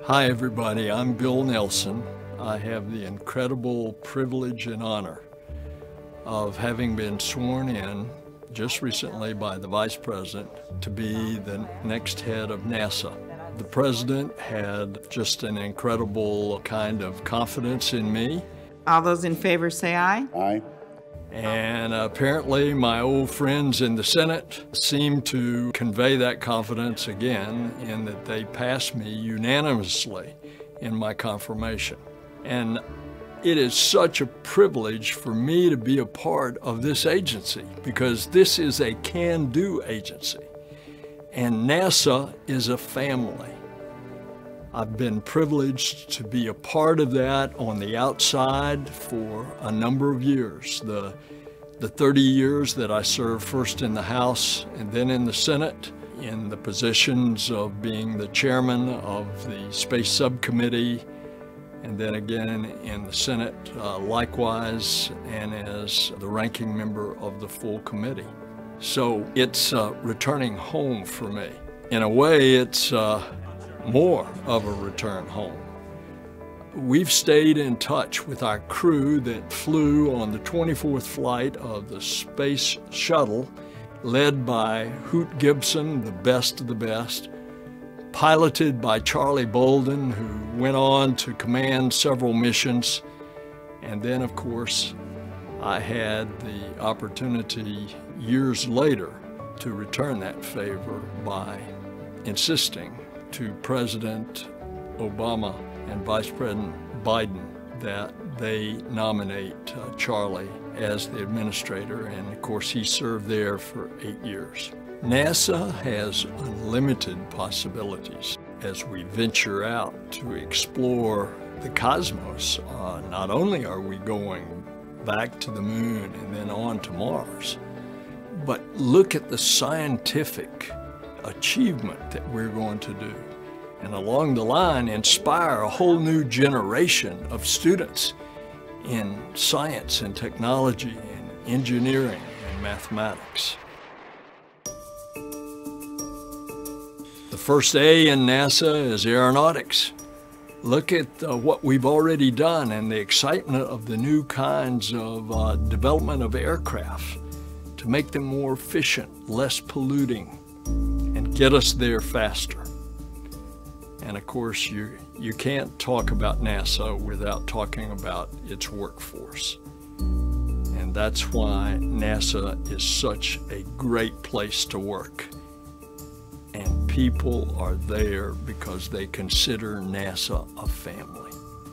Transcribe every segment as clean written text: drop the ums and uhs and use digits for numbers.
Hi everybody, I'm Bill Nelson. I have the incredible privilege and honor of having been sworn in just recently by the Vice President to be the next head of NASA. The President had just an incredible kind of confidence in me. All those in favor say aye. Aye. And apparently my old friends in the Senate seem to convey that confidence again in that they passed me unanimously in my confirmation. And it is such a privilege for me to be a part of this agency because this is a can-do agency. And NASA is a family. I've been privileged to be a part of that on the outside for a number of years. The 30 years that I served first in the House and then in the Senate, in the positions of being the chairman of the Space Subcommittee, and then again in the Senate likewise, and as the ranking member of the full committee. So it's returning home for me. In a way, it's more of a return home. We've stayed in touch with our crew that flew on the 24th flight of the Space Shuttle, led by Hoot Gibson, the best of the best, piloted by Charlie Bolden, who went on to command several missions. And then, of course, I had the opportunity years later to return that favor by insisting to President Obama and Vice President Biden that they nominate Charlie as the administrator, and of course he served there for 8 years. NASA has unlimited possibilities as we venture out to explore the cosmos. Not only are we going back to the moon and then on to Mars, but look at the scientific achievement that we're going to do, and along the line inspire a whole new generation of students in science and technology and engineering and mathematics. The first A in NASA is aeronautics. Look at what we've already done and the excitement of the new kinds of development of aircraft to make them more efficient, less polluting, and get us there faster. And of course, you can't talk about NASA without talking about its workforce. And that's why NASA is such a great place to work. And people are there because they consider NASA a family.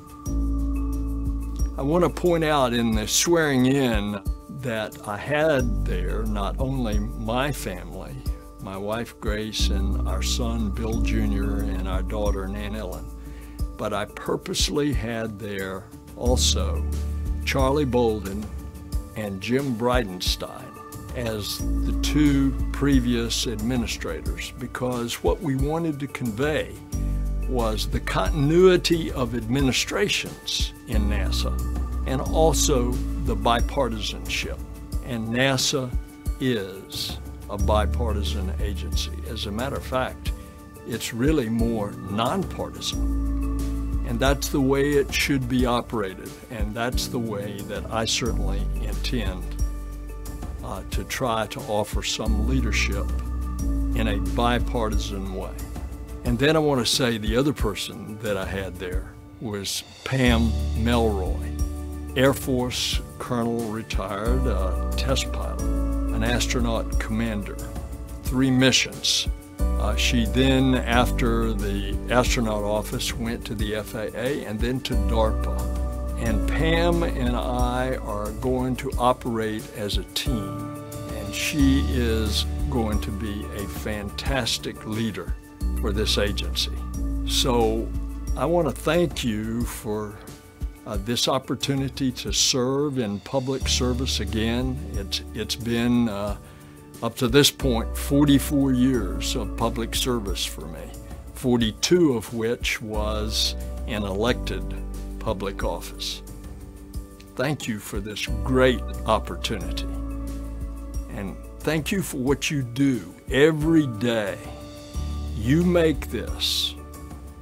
I want to point out in the swearing in that I had there not only my family, my wife Grace and our son Bill Jr. and our daughter Nan Ellen, but I purposely had there also Charlie Bolden and Jim Bridenstine as the two previous administrators, because what we wanted to convey was the continuity of administrations in NASA and also the bipartisanship. And NASA is a bipartisan agency. As a matter of fact, it's really more nonpartisan. And that's the way it should be operated. And that's the way that I certainly intend to try to offer some leadership in a bipartisan way. And then I want to say the other person that I had there was Pam Melroy, Air Force Colonel, retired, test pilot, an astronaut commander, 3 missions. She then, after the astronaut office, went to the FAA and then to DARPA. And Pam and I are going to operate as a team, and she is going to be a fantastic leader for this agency. So I want to thank you for this opportunity to serve in public service again. It's been, up to this point, 44 years of public service for me, 42 of which was in elected public office. Thank you for this great opportunity. And thank you for what you do every day. You make this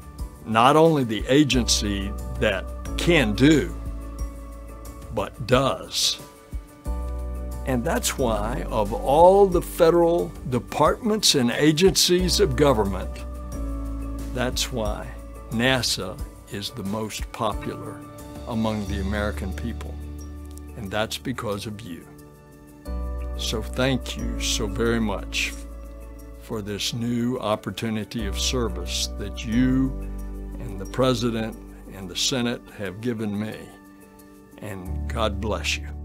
not only the agency that can do, but does. And that's why, of all the federal departments and agencies of government, that's why NASA is the most popular among the American people. And that's because of you. So thank you so very much for this new opportunity of service that you and the President and the Senate have given me. And God bless you.